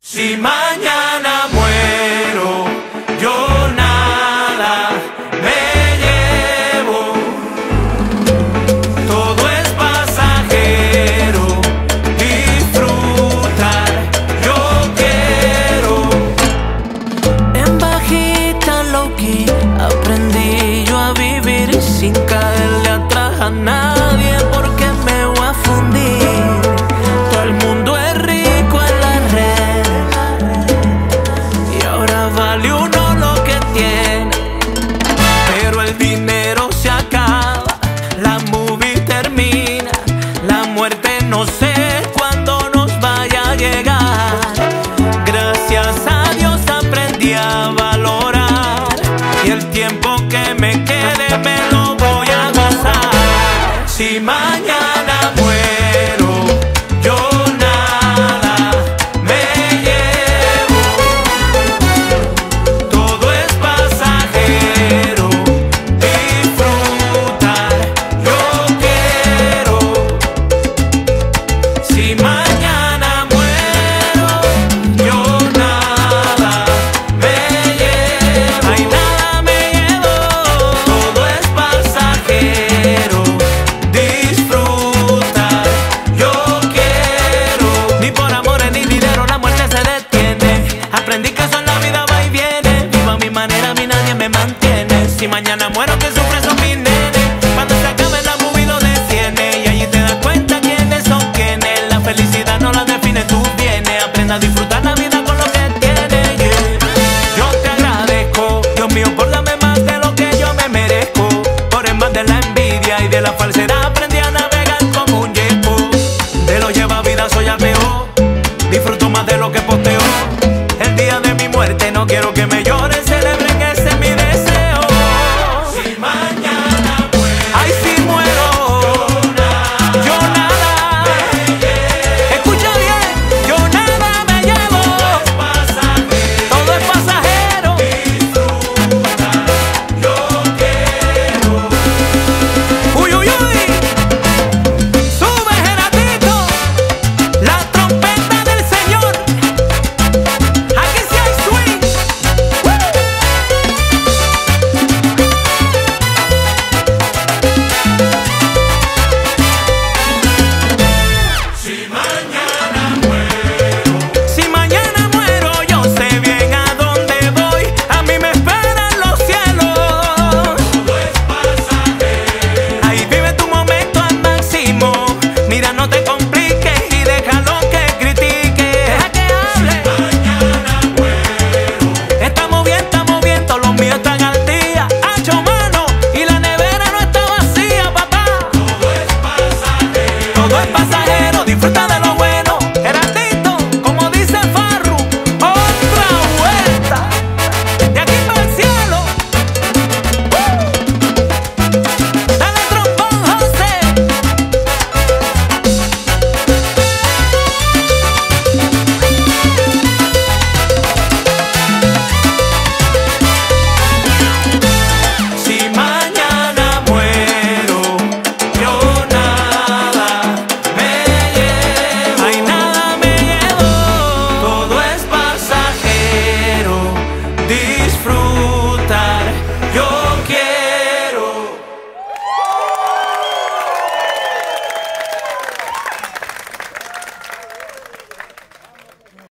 Si mañana muero, yo nada me llevo. Todo es pasajero, disfrutar yo quiero. En bajita low-key aprendí yo a vivir sin caerle atrás a nadie, porque me voy a fundir. Todo el mundo es rico en la red y ahora vale uno lo que tiene, pero el dinero se acaba, la movie termina, la muerte no sé cuándo nos vaya a llegar. Gracias a Dios aprendí a valorar y el tiempo que me quede me lo voy a gozar. Si mañana muero, yo nada me llevo. Todo es pasajero, disfrutar yo quiero. Si mañana muero, yo nada me llevo. Ay, nada me llevo. Todo es pasajero, disfrutar yo quiero. Ni por amores ni dinero la muerte se detiene. Aprendí que eso en la vida va y viene. Vivo a mi manera, a mí nadie me mantiene. Si mañana muero, que sufre son mis nenes. Cuando se acabe la movie lo detiene y allí te das cuenta quiénes son quienes. La felicidad no la define, tú vienes. Aprenda a disfrutar la vida con lo que tienes, yeah. Yo te agradezco, Dios mío, por darme más de lo que yo me merezco. Por en más de la envidia y de la falsedad aprendí a navegar como un yepo. De lo lleva vida soy ateo, disfruto más de lo que posteo. El día de mi muerte no quiero que me llore.